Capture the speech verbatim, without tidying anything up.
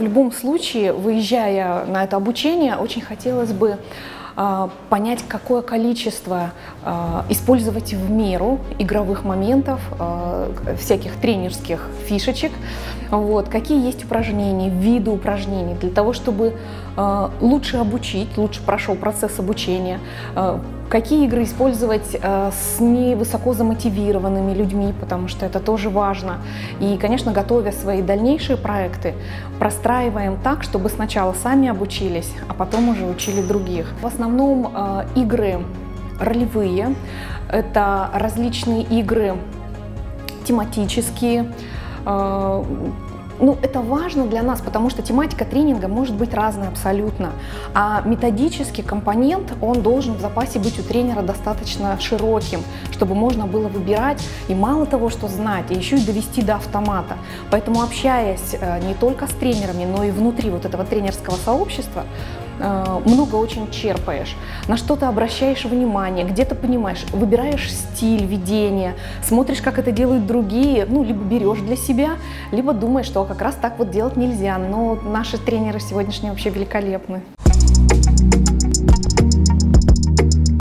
в любом случае, выезжая на это обучение, очень хотелось бы понять, какое количество э, использовать в меру игровых моментов, э, всяких тренерских фишечек, вот, какие есть упражнения, виды упражнений, для того, чтобы э, лучше обучить, лучше прошел процесс обучения, э, какие игры использовать э, с невысоко замотивированными людьми, потому что это тоже важно. И, конечно, готовя свои дальнейшие проекты, простраиваем так, чтобы сначала сами обучились, а потом уже учили других. В основном э, игры ролевые, это различные игры тематические. Э, Ну, это важно для нас, потому что тематика тренинга может быть разной абсолютно, а методический компонент, он должен в запасе быть у тренера достаточно широким, чтобы можно было выбирать и мало того, что знать, а еще и довести до автомата. Поэтому, общаясь не только с тренерами, но и внутри вот этого тренерского сообщества, много очень черпаешь, на что-то обращаешь внимание, где-то понимаешь, выбираешь стиль ведения, смотришь, как это делают другие, ну, либо берешь для себя, либо думаешь, что как раз так вот делать нельзя, но наши тренеры сегодняшние вообще великолепны.